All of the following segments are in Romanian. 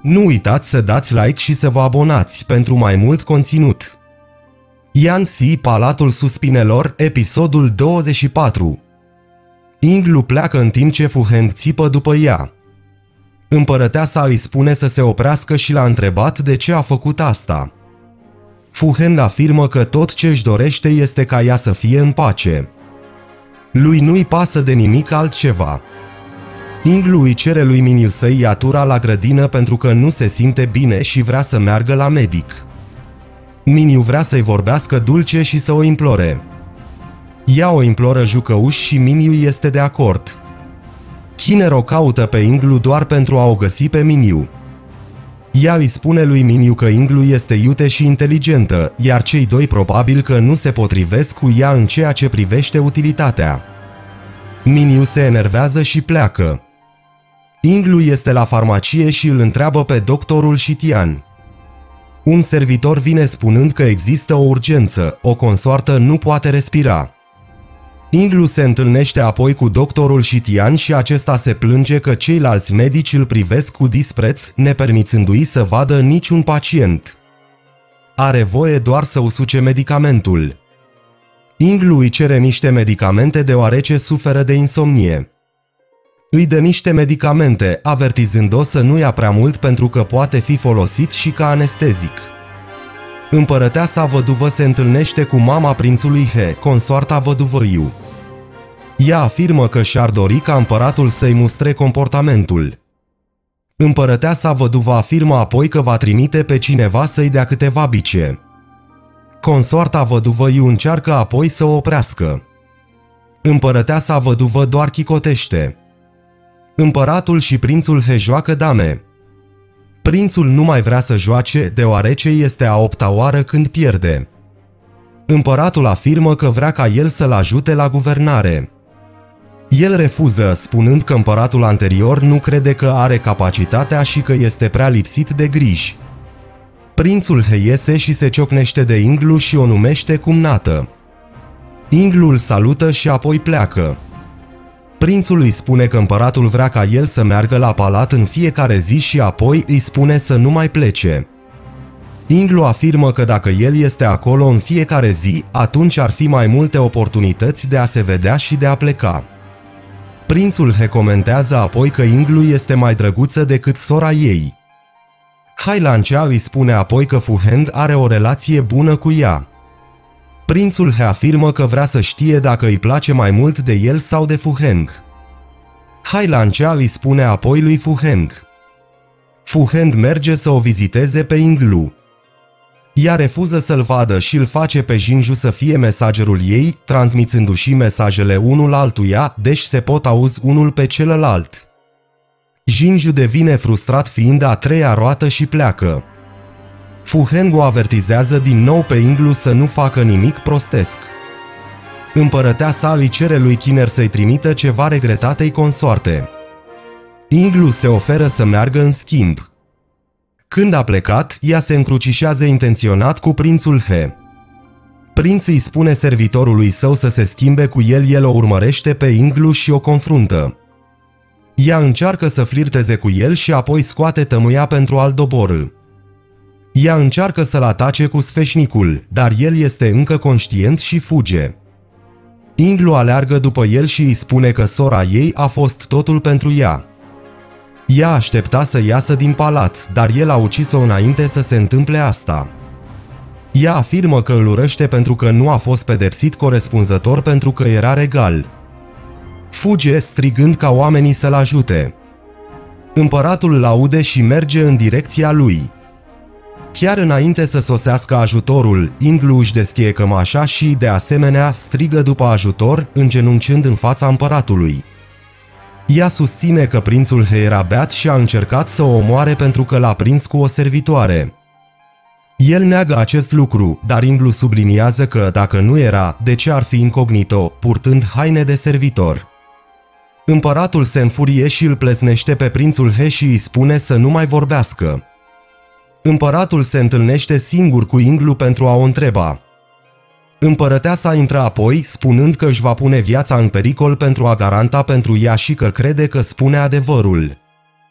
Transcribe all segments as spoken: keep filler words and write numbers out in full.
Nu uitați să dați like și să vă abonați pentru mai mult conținut. Yan Si, Palatul Suspinelor, episodul douăzeci și patru. Yinglu pleacă în timp ce Fu Heng țipă după ea. Împărăteasa îi spune să se oprească și l-a întrebat de ce a făcut asta. Fu Heng afirmă că tot ce își dorește este ca ea să fie în pace. Lui nu-i pasă de nimic altceva. Yinglu îi cere lui Minyu să-i ia tura la grădină pentru că nu se simte bine și vrea să meargă la medic. Minyu vrea să-i vorbească dulce și să o implore. Ea o imploră jucăuș și Minyu este de acord. Kiner o caută pe Yinglu doar pentru a o găsi pe Minyu. Ea îi spune lui Minyu că Yinglu este iute și inteligentă, iar cei doi probabil că nu se potrivesc cu ea în ceea ce privește utilitatea. Minyu se enervează și pleacă. Yinglu este la farmacie și îl întreabă pe doctorul Shitian. Un servitor vine spunând că există o urgență, o consoartă nu poate respira. Yinglu se întâlnește apoi cu doctorul Shitian și acesta se plânge că ceilalți medici îl privesc cu dispreț, nepermițându-i să vadă niciun pacient. Are voie doar să usuce medicamentul. Yinglu îi cere niște medicamente deoarece suferă de insomnie. Îi dă niște medicamente, avertizând-o să nu ia prea mult pentru că poate fi folosit și ca anestezic. Împărăteasa văduvă se întâlnește cu mama prințului He, consoarta văduvă Yu. Ea afirmă că și-ar dori ca împăratul să-i mustre comportamentul. Împărăteasa văduvă afirmă apoi că va trimite pe cineva să-i dea câteva bice. Consoarta văduvă Yu încearcă apoi să o oprească. Împărăteasa văduvă doar chicotește. Împăratul și prințul He joacă dame. Prințul nu mai vrea să joace deoarece este a opta oară când pierde. Împăratul afirmă că vrea ca el să-l ajute la guvernare. El refuză, spunând că împăratul anterior nu crede că are capacitatea și că este prea lipsit de griji. Prințul He iese și se ciocnește de Yinglu și o numește cumnată. Yinglu îl salută și apoi pleacă. Prințul îi spune că împăratul vrea ca el să meargă la palat în fiecare zi și apoi îi spune să nu mai plece. Yinglu afirmă că dacă el este acolo în fiecare zi, atunci ar fi mai multe oportunități de a se vedea și de a pleca. Prințul He comentează apoi că Yinglu este mai drăguță decât sora ei. Hai Lancea îi spune apoi că Fu Heng are o relație bună cu ea. Prințul He afirmă că vrea să știe dacă îi place mai mult de el sau de Fu Heng. Hai Lancea îi spune apoi lui Fu Heng. Fu Heng merge să o viziteze pe Yinglu. Ea refuză să-l vadă și îl face pe Jinju să fie mesagerul ei, transmițându-și mesajele unul altuia, deci se pot auzi unul pe celălalt. Jinju devine frustrat fiind a treia roată și pleacă. Fu Heng o avertizează din nou pe Yinglu să nu facă nimic prostesc. Împărăteasa îi cere lui Kiner să-i trimită ceva regretatei consoarte. Yinglu se oferă să meargă în schimb. Când a plecat, ea se încrucișează intenționat cu prințul He. Prințul îi spune servitorului său să se schimbe cu el, el o urmărește pe Yinglu și o confruntă. Ea încearcă să flirteze cu el și apoi scoate tămâia pentru a-l doborî. Ea încearcă să-l atace cu sfeșnicul, dar el este încă conștient și fuge. Yinglu aleargă după el și îi spune că sora ei a fost totul pentru ea. Ea aștepta să iasă din palat, dar el a ucis-o înainte să se întâmple asta. Ea afirmă că îl urăște pentru că nu a fost pedepsit corespunzător pentru că era regal. Fuge strigând ca oamenii să-l ajute. Împăratul îl aude și merge în direcția lui. Chiar înainte să sosească ajutorul, Yinglu își deschie cămașa și, de asemenea, strigă după ajutor, îngenunciând în fața împăratului. Ea susține că prințul He era beat și a încercat să o omoare pentru că l-a prins cu o servitoare. El neagă acest lucru, dar Yinglu subliniază că, dacă nu era, de ce ar fi incognito, purtând haine de servitor. Împăratul se înfurie și îl plesnește pe prințul He și îi spune să nu mai vorbească. Împăratul se întâlnește singur cu Yinglu pentru a o întreba. Împărăteasa intră apoi, spunând că își va pune viața în pericol pentru a garanta pentru ea și că crede că spune adevărul.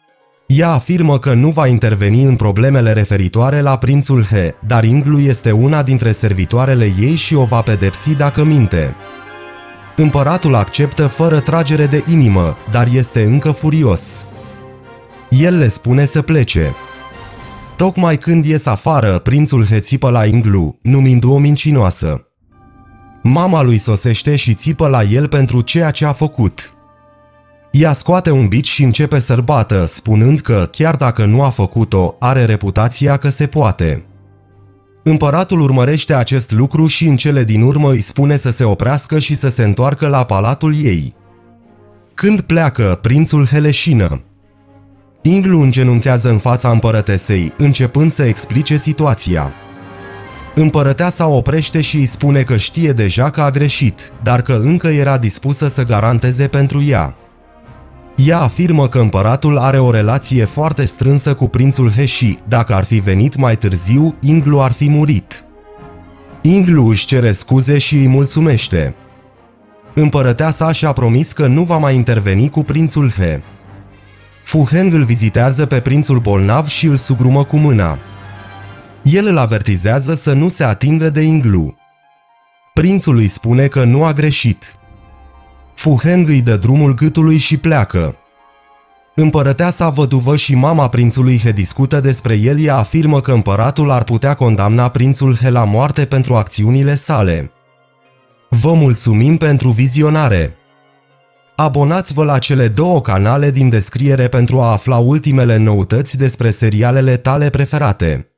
Ea afirmă că nu va interveni în problemele referitoare la prințul He, dar Inglu este una dintre servitoarele ei și o va pedepsi dacă minte. Împăratul acceptă fără tragere de inimă, dar este încă furios. El le spune să plece. Tocmai când ies afară, prințul He țipă la Inglu, numindu-o mincinoasă. Mama lui sosește și țipă la el pentru ceea ce a făcut. Ea scoate un bici și începe să-l bată, spunând că, chiar dacă nu a făcut-o, are reputația că se poate. Împăratul urmărește acest lucru și în cele din urmă îi spune să se oprească și să se întoarcă la palatul ei. Când pleacă, prințul He leșină. Inglu îngenunchează în fața împărătesei, începând să explice situația. Împărăteasa oprește și îi spune că știe deja că a greșit, dar că încă era dispusă să garanteze pentru ea. Ea afirmă că împăratul are o relație foarte strânsă cu prințul He și, dacă ar fi venit mai târziu, Inglu ar fi murit. Inglu își cere scuze și îi mulțumește. Împărăteasa și-a promis că nu va mai interveni cu prințul He. Fu Heng îl vizitează pe prințul bolnav și îl sugrumă cu mâna. El îl avertizează să nu se atingă de Inglu. Prințul îi spune că nu a greșit. Fu Heng îi dă drumul gâtului și pleacă. Împărăteasa văduvă și mama prințului He discută despre el. Ea afirmă că împăratul ar putea condamna prințul He la moarte pentru acțiunile sale. Vă mulțumim pentru vizionare! Abonați-vă la cele două canale din descriere pentru a afla ultimele noutăți despre serialele tale preferate.